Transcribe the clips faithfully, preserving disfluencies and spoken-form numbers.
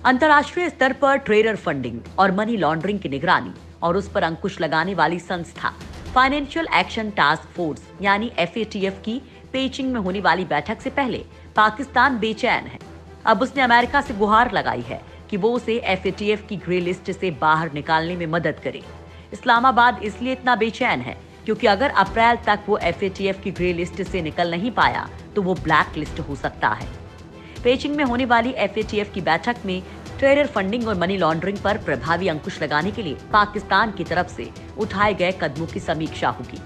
अंतर्राष्ट्रीय स्तर पर ट्रेडर फंडिंग और मनी लॉन्ड्रिंग की निगरानी और उस पर अंकुश लगाने वाली संस्था फाइनेंशियल एक्शन टास्क फोर्स यानी एफ ए टी एफ की पेचिंग में होने वाली बैठक से पहले पाकिस्तान बेचैन है। अब उसने अमेरिका से गुहार लगाई है कि वो उसे एफ ए टी एफ की ग्रे लिस्ट से बाहर निकालने में मदद करे। इस्लामाबाद इसलिए इतना बेचैन है क्योंकि अगर अप्रैल तक वो एफ ए टी एफ की ग्रे लिस्ट से निकल नहीं पाया तो वो ब्लैक लिस्ट हो सकता है। पेचिंग में होने वाली एफ ए टी एफ की बैठक में ट्रेडर फंडिंग और मनी लॉन्ड्रिंग पर प्रभावी अंकुश लगाने के लिए पाकिस्तान की तरफ से उठाए गए कदमों की समीक्षा होगी।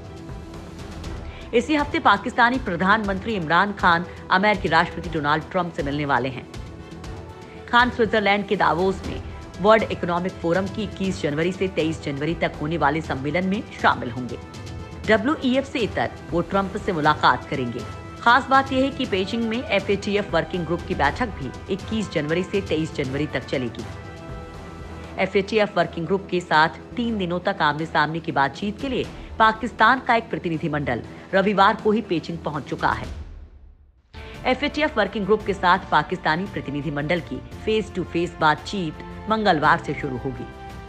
इसी हफ्ते पाकिस्तानी प्रधानमंत्री इमरान खान अमेरिकी राष्ट्रपति डोनाल्ड ट्रंप से मिलने वाले हैं। खान स्विट्जरलैंड के दावोस में वर्ल्ड इकोनॉमिक फोरम की इक्कीस जनवरी से तेईस जनवरी तक होने वाले सम्मेलन में शामिल होंगे। डब्ल्यू ई एफ से इतर वो ट्रंप से मुलाकात करेंगे। खास बात यह है कि पेचिंग में F A T F working group की बैठक भी इक्कीस जनवरी से तेईस जनवरी तक चलेगी। F A T F working group के साथ तीन दिनों तक आमने सामने की बातचीत के लिए पाकिस्तान का एक प्रतिनिधिमंडल रविवार को ही पेचिंग पहुंच चुका है। F A T F working group के साथ पाकिस्तानी प्रतिनिधिमंडल की फेस टू फेस बातचीत मंगलवार से शुरू होगी।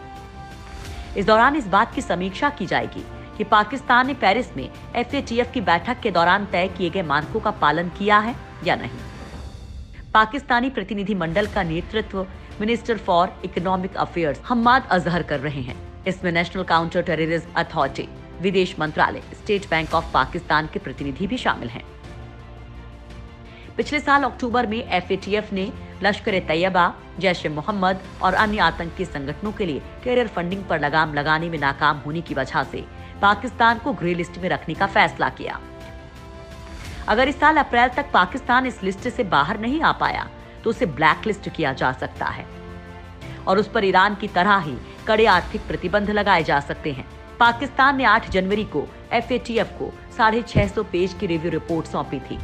इस दौरान इस बात की समीक्षा की जाएगी कि पाकिस्तान ने पेरिस में एफ ए टी एफ की बैठक के दौरान तय किए गए मानकों का पालन किया है या नहीं। पाकिस्तानी प्रतिनिधिमंडल का नेतृत्व minister for economic affairs Hammad Azhar कर रहे हैं। इसमें नेशनल काउंटर टेररिज्म अथॉरिटी, विदेश मंत्रालय, स्टेट बैंक ऑफ पाकिस्तान के प्रतिनिधि भी शामिल हैं। पिछले साल अक्टूबर में एफ ए टी एफ ने लश्कर ए तैयबा, जैश ए मोहम्मद और अन्य आतंकी संगठनों के लिए टेरर फंडिंग पर लगाम लगाने में नाकाम होने की वजह से पाकिस्तान को ग्रे लिस्ट में रखने का फैसला किया। अगर इस साल अप्रैल तक पाकिस्तान इस लिस्ट से बाहर नहीं आ पाया तो उसे ब्लैक लिस्ट किया जा सकता है और उस पर ईरान की तरह ही कड़े आर्थिक प्रतिबंध लगाए जा सकते हैं। पाकिस्तान ने आठ जनवरी को एफ ए टी एफ को साढ़े छह सौ पेज की रिव्यू रिपोर्ट सौंपी थी।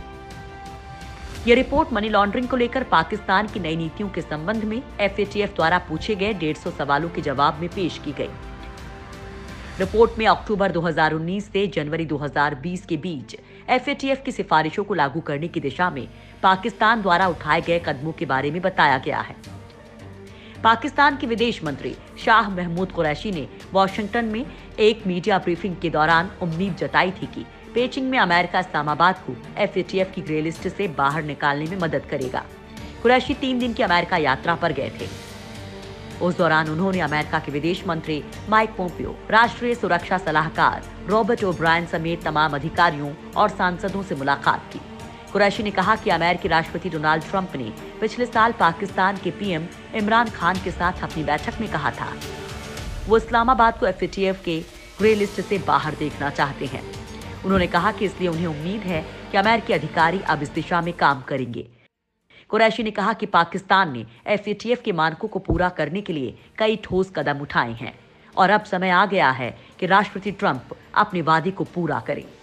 यह रिपोर्ट मनी लॉन्ड्रिंग को लेकर पाकिस्तान की नई नीतियों के संबंध में एफ ए टी एफ द्वारा पूछे गए डेढ़ सौ सवालों के जवाब में पेश की गई। रिपोर्ट में अक्टूबर दो हज़ार उन्नीस से जनवरी दो हज़ार बीस के बीच एफ ए टी एफ की सिफारिशों को लागू करने की दिशा में पाकिस्तान द्वारा उठाए गए कदमों के बारे में बताया गया है। पाकिस्तान के विदेश मंत्री शाह महमूद कुरैशी ने वॉशिंगटन में एक मीडिया ब्रीफिंग के दौरान उम्मीद जताई थी कि पेचिंग में अमेरिका इस्लामाबाद को एफ ए टी एफ की ग्रे लिस्ट से बाहर निकालने में मदद करेगा। कुरैशी तीन दिन की अमेरिका यात्रा पर गए थे। उस दौरान उन्होंने अमेरिका के विदेश मंत्री माइक पोम्पियो, राष्ट्रीय सुरक्षा सलाहकार रॉबर्ट ओब्रायन समेत तमाम अधिकारियों और सांसदों से मुलाकात की। कुरैशी ने कहा कि अमेरिकी राष्ट्रपति डोनाल्ड ट्रंप ने पिछले साल पाकिस्तान के पी एम इमरान खान के साथ अपनी बैठक में कहा था वो इस्लामाबाद को एफ ए टी एफ के ग्रे लिस्ट से बाहर देखना चाहते हैं। उन्होंने कहा कि इसलिए उन्हें उम्मीद है कि अमेरिकी अधिकारी अब इस दिशा में काम करेंगे। कुरैशी ने कहा कि पाकिस्तान ने एफ ए टी एफ के मानकों को पूरा करने के लिए कई ठोस कदम उठाए हैं और अब समय आ गया है कि राष्ट्रपति ट्रंप अपने वादे को पूरा करें।